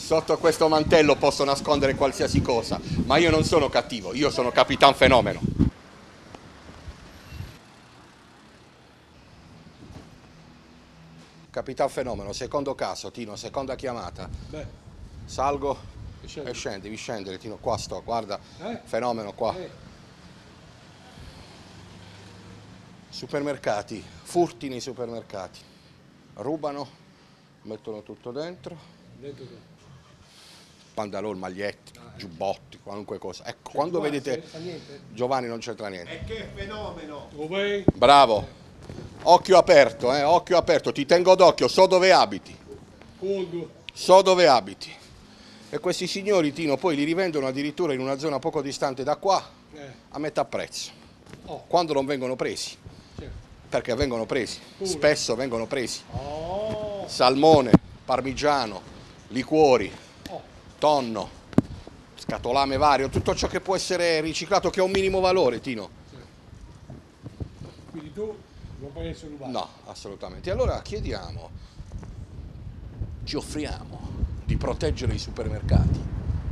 Sotto questo mantello posso nascondere qualsiasi cosa, ma io non sono cattivo, io sono Capitan Fenomeno. Capitan Fenomeno, secondo caso, Tino, seconda chiamata. Beh, Salgo scendi. e scendi, devi scendere, Tino, qua sto, guarda, Fenomeno qua. Supermercati, furti nei supermercati. Rubano, mettono tutto dentro. Dentro te. Pantaloni, maglietti, giubbotti, qualunque cosa. Ecco, quando vedete Giovanni non c'entra niente. E che fenomeno! Dove? Bravo. Occhio aperto, ti tengo d'occhio, so dove abiti. Colgo. So dove abiti. E questi signori, Tino, poi li rivendono addirittura in una zona poco distante da qua, a metà prezzo. Oh. Quando non vengono presi. Certo. Perché vengono presi, Pure. spesso vengono presi. Oh. Salmone, parmigiano, liquori, Oh. tonno, scatolame vario, tutto ciò che può essere riciclato che ha un minimo valore, Tino. Quindi tu non puoi essere rubato. No, assolutamente. E allora chiediamo, ci offriamo di proteggere i supermercati.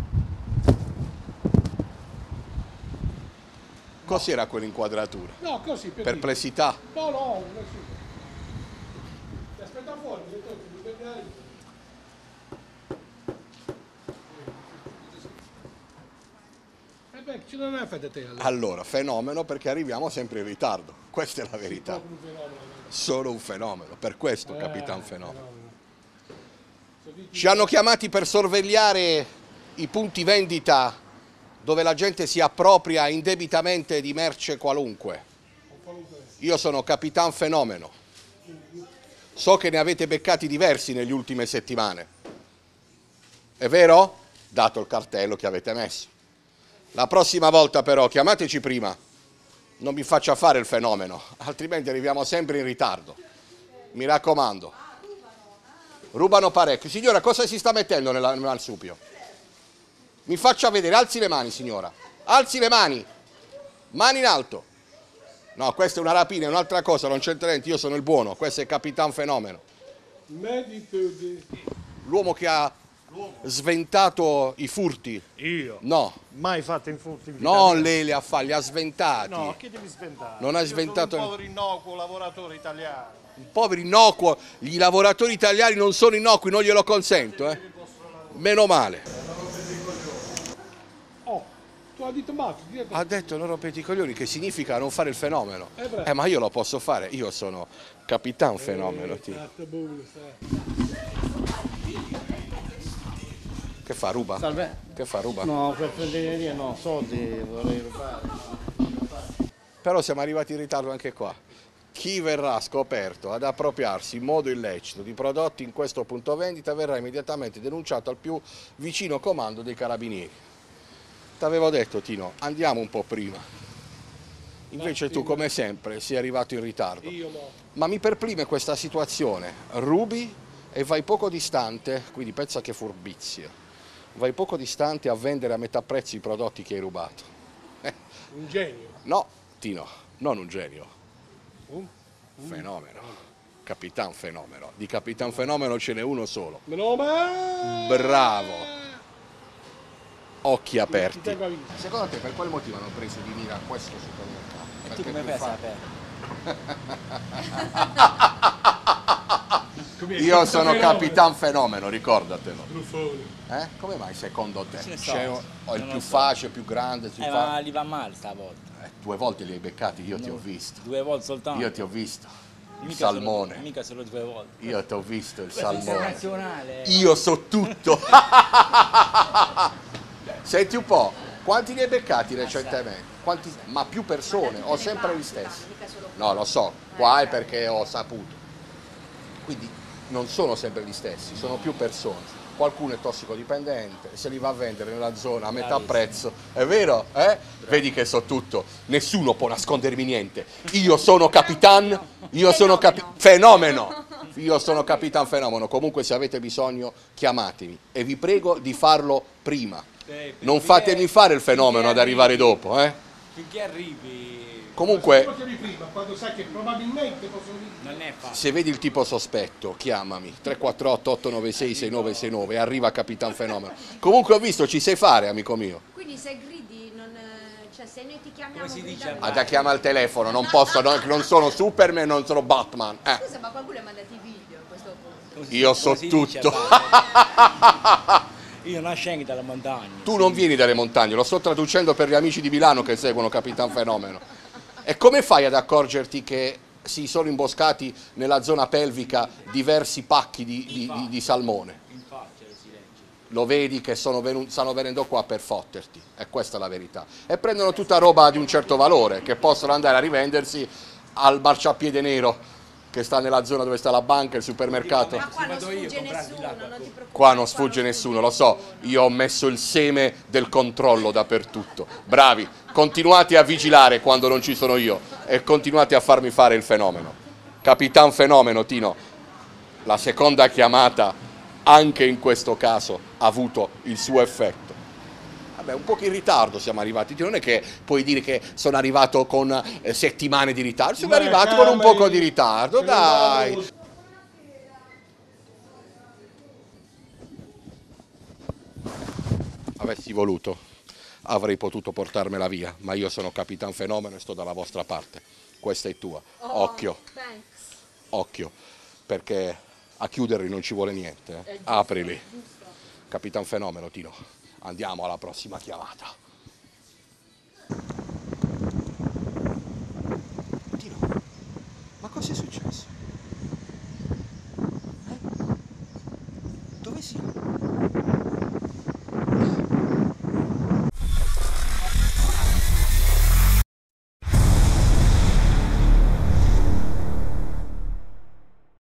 Cos'era quell'inquadratura? No, così per Perplessità? dire. No, così. Ti aspetta fuori, mi vedrai. Beh, ce non è fatta te allora. Allora, fenomeno perché arriviamo sempre in ritardo. Questa è la verità. Proprio un fenomeno. Solo un fenomeno, per questo Capitan Fenomeno. Fenomeno. Ci hanno chiamati per sorvegliare i punti vendita dove la gente si appropria indebitamente di merce qualunque. Io sono Capitan Fenomeno. So che ne avete beccati diversi negli ultime settimane. È vero? Dato il cartello che avete messo. La prossima volta però chiamateci prima. Non mi faccia fare il fenomeno, altrimenti arriviamo sempre in ritardo. Mi raccomando. Rubano parecchio. Signora, cosa si sta mettendo nel marsupio? Mi faccia vedere, alzi le mani, signora. Alzi le mani. Mani in alto. No, questa è una rapina, è un'altra cosa, non c'entra niente, io sono il buono, questo è Capitan Fenomeno. L'uomo che ha sventato i furti. Io? No. Mai fatto in furti? Non lei li ha fatti, li ha sventati. No, che devi sventare? Non hai Io sventato. sono un povero innocuo lavoratore italiano. Poveri innocuo, i lavoratori italiani non sono innocui, non glielo consento, eh. Meno male. Oh, tu hai detto Max, Ha detto non rompete i coglioni, che significa non fare il fenomeno. bravo. Ma io lo posso fare, io sono Capitan Fenomeno. Che fa, ruba? Salve. Che fa, ruba? No, per prenderia no, soldi vorrei rubare. Però siamo arrivati in ritardo anche qua. Chi verrà scoperto ad appropriarsi in modo illecito di prodotti in questo punto vendita verrà immediatamente denunciato al più vicino comando dei carabinieri. T'avevo detto, Tino, andiamo un po' prima. Invece tu, come sempre, sei arrivato in ritardo. Io no. Ma mi perplime questa situazione. Rubi e vai poco distante, quindi pensa che furbizia, vai poco distante a vendere a metà prezzo i prodotti che hai rubato. Un genio. No, Tino, non un genio. Un Fenomeno. Capitan Fenomeno. Di Capitan Fenomeno ce n'è uno solo. Bravo. Occhi aperti. Ti tengo a vista. Secondo te per quale motivo hanno preso di mira questo supermercato? E tu Perché come più fai a sapere? Io sono Capitan Fenomeno, ricordatelo. Truffone. Come mai secondo te? Ce ne so. C'è o il Non più lo so. facile, più grande? ma li va male stavolta. 2 volte li hai beccati, io ti ho visto. 2 volte soltanto. Io ti ho visto. Il Mica salmone. mica solo 2 volte. Io ti ho visto il Questo è salmone. internazionale. Io so tutto. Senti un po', quanti ne hai beccati recentemente? Ma più persone o sempre gli stessi? No, lo so, qua è perché ho saputo. Quindi non sono sempre gli stessi, sono più persone. Qualcuno è tossicodipendente, se li va a vendere nella zona a metà prezzo, è vero? Vedi che so tutto, nessuno può nascondermi niente. Io sono Capitan, Fenomeno. Io sono Capitan Fenomeno, comunque se avete bisogno chiamatemi e vi prego di farlo prima. Non fatemi fare il fenomeno ad arrivare dopo, Finché arrivi. Comunque, lo chiami prima, quando sai che probabilmente possono dire. Non è facile. se vedi il tipo sospetto, chiamami 348 896 6969 e arriva Capitan Fenomeno. Comunque ho visto, ci sai fare, amico mio. Quindi se gridi, cioè se noi ti chiamiamo Come si dice? gridando- Ah, da chiama al telefono, non posso, non sono Superman, non sono Batman. Scusa, ma qualcuno ha mandato i video a questo punto? Io so Come si dice, tutto. padre? Io non scendo dalla montagna. Tu non vieni dalle montagne, lo sto traducendo per gli amici di Milano che seguono Capitan Fenomeno. E come fai ad accorgerti che si sono imboscati nella zona pelvica diversi pacchi di salmone? In faccia si legge. Lo vedi che stanno venendo qua per fotterti, e questa è la verità. E prendono tutta roba di un certo valore, che possono andare a rivendersi al marciapiede nero, che sta nella zona dove sta la banca, il supermercato. Ma qua non vado io a sfugge comprarti nessuno, l'acqua. non ti preoccupare. Qua non sfugge nessuno, lo so, io ho messo il seme del controllo dappertutto. Bravi, continuate a vigilare quando non ci sono io e continuate a farmi fare il fenomeno. Capitan Fenomeno, Tino, la seconda chiamata anche in questo caso ha avuto il suo effetto. Vabbè, un po' in ritardo siamo arrivati, non è che puoi dire che sono arrivato con settimane di ritardo, sono arrivato con un poco di ritardo, dai. Avessi voluto, avrei potuto portarmela via, ma io sono Capitan Fenomeno e sto dalla vostra parte. Questa è tua. Occhio, Thanks. occhio, perché a chiuderli non ci vuole niente. Aprili. Capitan Fenomeno, Tino. Andiamo alla prossima chiamata. Tino, ma cosa è successo?